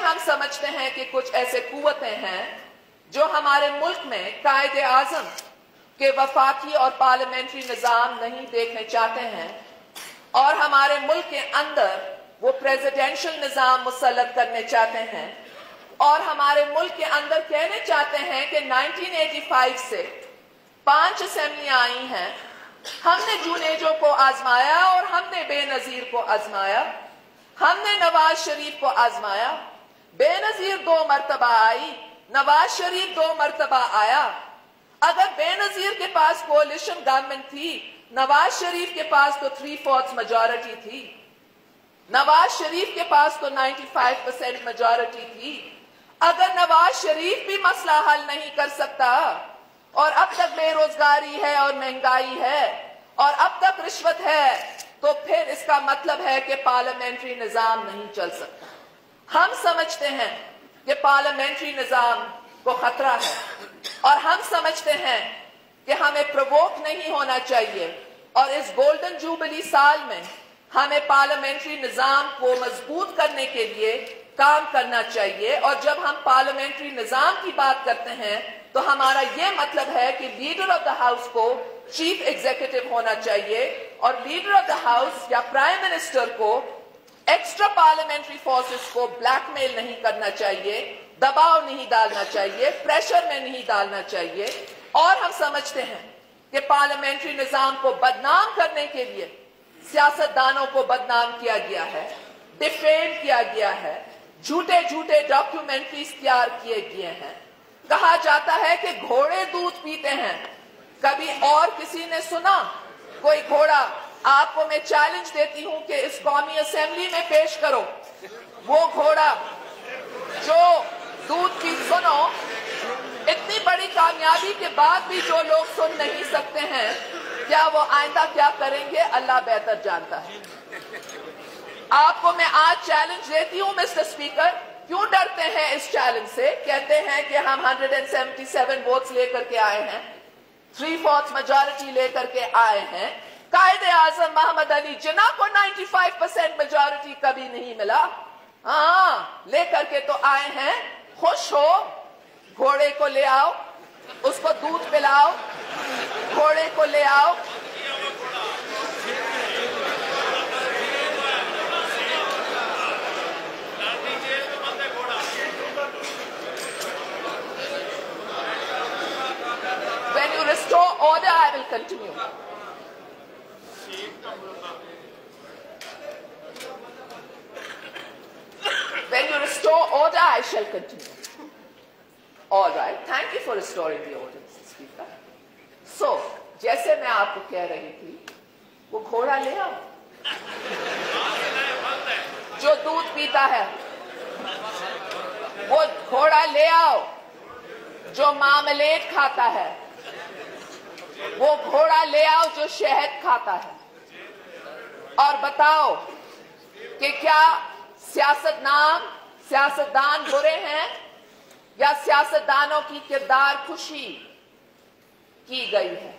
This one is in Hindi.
हम समझते हैं कि कुछ ऐसे कुव्वतें हैं जो हमारे मुल्क में कायदे आजम के वफाकी और पार्लियामेंट्री निजाम नहीं देखने चाहते हैं और हमारे मुल्क के अंदर वो प्रेसिडेंशियल निजाम मुसल्लत करने चाहते हैं और हमारे मुल्क के अंदर कहने चाहते हैं कि 1985 से 5 असेंबलियां आई हैं, हमने जुनेजो को आजमाया और हमने बेनजीर को आजमाया, हमने नवाज शरीफ को आजमाया। बेनजीर 2 मरतबा आई, नवाज शरीफ 2 मरतबा आया। अगर बेनजीर के पास कोalition गवर्नमेंट थी, नवाज शरीफ के पास तो 3/4 मेजॉरिटी थी, नवाज शरीफ के पास तो 95% मेजॉरिटी थी। अगर नवाज शरीफ भी मसला हल नहीं कर सकता और अब तक बेरोजगारी है और महंगाई है और अब तक रिश्वत है, तो फिर इसका मतलब है कि पार्लियामेंट्री निजाम नहीं चल सकता। हम समझते हैं कि पार्लियामेंट्री निजाम को खतरा है और हम समझते हैं कि हमें प्रवोक नहीं होना चाहिए और इस गोल्डन जुबली साल में हमें पार्लियामेंट्री निजाम को मजबूत करने के लिए काम करना चाहिए। और जब हम पार्लियामेंट्री निजाम की बात करते हैं तो हमारा यह मतलब है कि लीडर ऑफ द हाउस को चीफ एग्जीक्यूटिव होना चाहिए और लीडर ऑफ द हाउस या प्राइम मिनिस्टर को एक्स्ट्रा पार्लियामेंट्री फोर्सेस को ब्लैकमेल नहीं करना चाहिए, दबाव नहीं डालना चाहिए, प्रेशर में नहीं डालना चाहिए। और हम समझते हैं कि पार्लियामेंट्री निजाम को बदनाम करने के लिए सियासतदानों को बदनाम किया गया है, डिफेम किया गया है, झूठे झूठे डॉक्यूमेंट्रीज तैयार किए गए हैं। कहा जाता है कि घोड़े दूध पीते हैं। कभी और किसी ने सुना कोई घोड़ा? आपको मैं चैलेंज देती हूं कि इस कौमी असेंबली में पेश करो वो घोड़ा जो दूध पी। सुनो, इतनी बड़ी कामयाबी के बाद भी जो लोग सुन नहीं सकते हैं, क्या वो आइंदा क्या करेंगे अल्लाह बेहतर जानता है। आपको मैं आज चैलेंज देती हूं मिस्टर स्पीकर, क्यों डरते हैं इस चैलेंज से? कहते हैं कि हम 177 वोट्स लेकर के आए हैं, 3/4 मेजॉरिटी लेकर के आए हैं। कायदे आजम मोहम्मद अली जिन्ना को 95% मेजॉरिटी कभी नहीं मिला, हाँ लेकर के तो आए हैं। खुश हो, घोड़े को ले आओ, उसको दूध पिलाओ, घोड़े को ले आओ। When you restore order, I will continue. When you restore order, I shall continue. All right. Thank you for restoring the order, Mr. Speaker. So, जैसे मैं आपको कह रही थी, वो घोड़ा ले आओ जो दूध पीता है, वो घोड़ा ले आओ जो मामलेट खाता है, वो घोड़ा ले आओ जो शहद खाता है, और बताओ कि क्या सियासतदान बुरे हैं या सियासतदानों की किरदार खुशी की गई है।